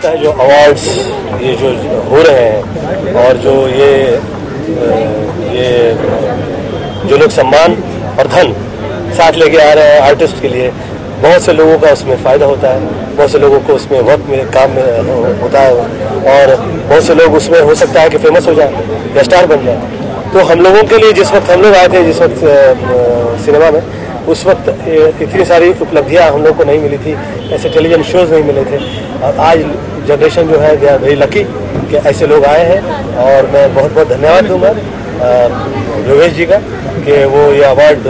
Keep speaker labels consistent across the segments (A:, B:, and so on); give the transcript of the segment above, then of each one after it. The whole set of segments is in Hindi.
A: लगता है जो अवार्ड्स ये जो हो रहे हैं और जो ये जो लोग सम्मान और धन साथ लेके आ रहे हैं आर्टिस्ट के लिए, बहुत से लोगों का उसमें फ़ायदा होता है, बहुत से लोगों को उसमें वक्त में काम में होता है और बहुत से लोग उसमें हो सकता है कि फेमस हो जाए या स्टार बन जाए। तो हम लोगों के लिए जिस वक्त हम लोग आए थे, जिस वक्त सिनेमा में, उस वक्त इतनी सारी उपलब्धियां हम लोग को नहीं मिली थी, ऐसे टेलीविजन शोज नहीं मिले थे। और आज जनरेशन जो है दे आर वेरी लकी कि ऐसे लोग आए हैं और मैं बहुत बहुत धन्यवाद दूंगा योगेश जी का कि वो ये अवार्ड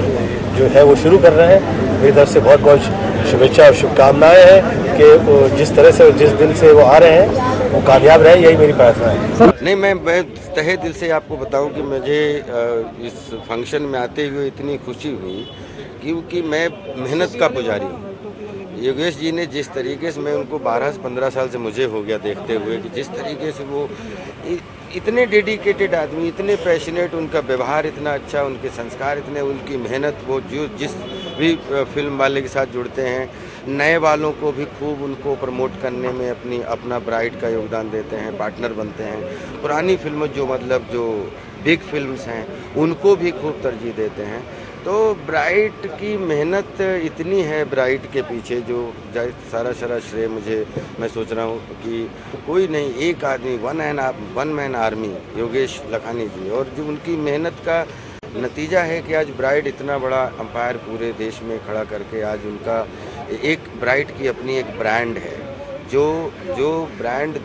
A: जो है वो शुरू कर रहे हैं। मेरी तरफ से बहुत बहुत शुभेच्छा और शुभकामनाएं हैं कि जिस तरह से जिस दिल से वो आ रहे हैं वो कामयाब रहे, यही मेरी प्रार्थना है।
B: नहीं, मैं तहे दिल से आपको बताऊं कि मुझे इस फंक्शन में आते हुए इतनी खुशी हुई क्योंकि मैं मेहनत का पुजारी हूँ। योगेश जी ने जिस तरीके से, मैं उनको 12 से 15 साल से मुझे हो गया देखते हुए कि जिस तरीके से वो इतने डेडिकेटेड आदमी, इतने पैशनेट, उनका व्यवहार इतना अच्छा, उनके संस्कार इतने, उनकी मेहनत, वो जो जिस भी फिल्म वाले के साथ जुड़ते हैं, नए वालों को भी खूब उनको प्रमोट करने में अपना ब्राइट का योगदान देते हैं, पार्टनर बनते हैं। पुरानी फिल्म जो बिग फिल्म्स हैं उनको भी खूब तरजीह देते हैं। तो ब्राइट की मेहनत इतनी है ब्राइट के पीछे, जो सारा श्रेय मैं सोच रहा हूँ कि कोई नहीं, एक आदमी, one man army Yogesh Lakhani ji, और जो उनकी मेहनत का नतीजा है कि आज ब्राइट इतना बड़ा अंपायर पूरे देश में खड़ा करके, आज उनका एक ब्राइट की अपनी एक ब्रांड है, जो ब्रांड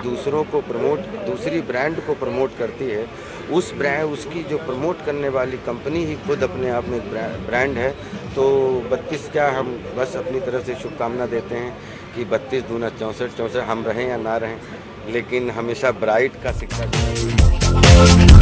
B: दूसरी ब्रांड को प्रमोट करती है, उसकी जो प्रमोट करने वाली कंपनी ही खुद अपने आप में एक ब्रांड है। तो 32 क्या, हम बस अपनी तरफ से शुभकामना देते हैं कि 32 दूना 64 हम रहें या ना रहें, लेकिन हमेशा ब्राइट का सिक्का